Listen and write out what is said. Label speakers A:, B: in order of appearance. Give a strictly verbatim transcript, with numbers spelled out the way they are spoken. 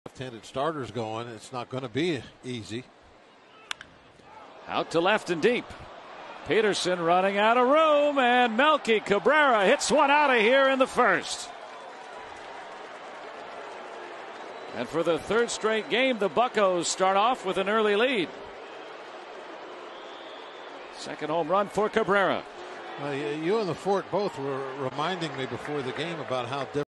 A: left-handed starters going, it's not going to be easy.
B: Out to left and deep. Peterson running out of room, and Melky Cabrera hits one out of here in the first. And for the third straight game, the Buccos start off with an early lead. Second home run for Cabrera.
A: Uh, you and the Fort both were reminding me before the game about how different